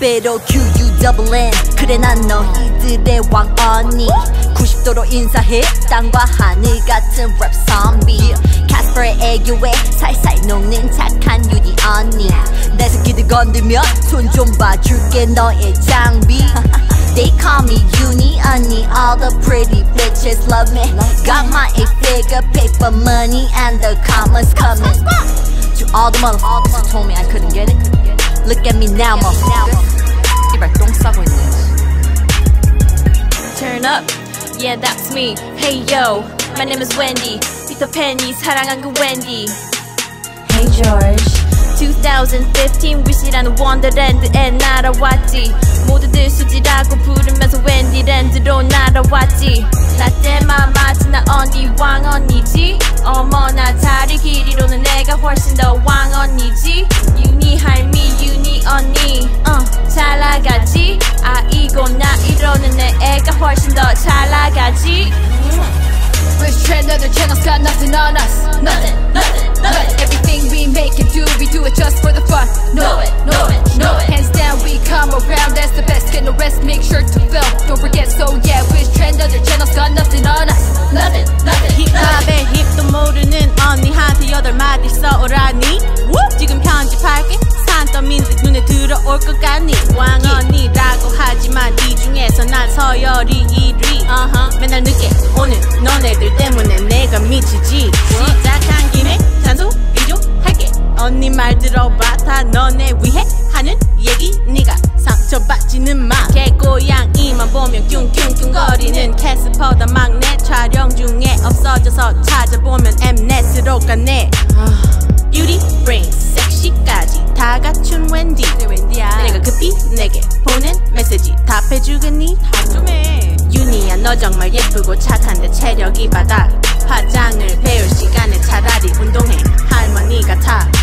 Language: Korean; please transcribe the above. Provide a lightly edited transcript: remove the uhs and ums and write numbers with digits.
빼로 QU double N 그래 난 너희들의 왕언니 90도로 인사해 땅과 하늘 같은 랩 선비 캐스퍼의 애교에 살살 녹는 착한 유니 언니 내 새끼들 건들면 손 좀 봐줄게 너의 장비 They call me Uni 언니 all the pretty bitches love me Got my 8-figure paper money and the commas coming To all the motherfuckers who told me I couldn't get it Look at me now motherfuckers 이발 똥 싸고 있네 Turn up, yeah that's me Hey yo, my name is Wendy Peter Pan이 사랑한 그 Wendy Hey George 2015 위시라는 원더랜드에 날아왔지 모두들 수지라고 부르면서 웬디랜드로 날아왔지 나 때만 마치 나 언니 왕언니지 어머나 다리 길이로는 내가 훨씬 더 왕언니지 유니 할미 유니 언니 잘 나가지 아이고 나이로는 내 애가 훨씬 더 잘 나가지 Which trend other channels got nothing on us Nothing, nothing, nothing Everything we make and do, we do it just for the fun Know it, know it, know it Hands down we come around, that's the best Get no rest, make sure to film Don't forget, so yeah Which trend other channels got nothing on us Nothing, nothing, 힙합의 힙도 모르는 언니한테 8마디 써오라니 지금 편집할게 산더미인데 눈에 들어올 것 같니 왕언니라고 하지만 이 중에서 난 서열이 1위 맨날 늦게 오는 너네들 때문에 내가 미치지 시작한 김에 잔소리 좀 할게 언니 말 들어봐 다 너네 위해 하는 얘기 네가 상처받지는 마 개고양이만 보면 뀨뀨뀨거리는 캐스퍼다 막내 촬영 중에 없어져서 찾아보면 엠넷으로 가네 Beauty, brain, 섹시까지 다 갖춘 웬디 내가 급히 내게 보낸 메시지 답해주겠니? 답 좀 해 유니야 너 정말 예쁘고 착한데 체력이 바닥 화장을 배울 시간에 차라리 운동해 할머니 같아